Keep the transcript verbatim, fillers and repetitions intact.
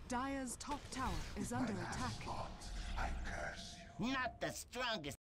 Dire's top tower is under attack. I curse you. Not the strongest.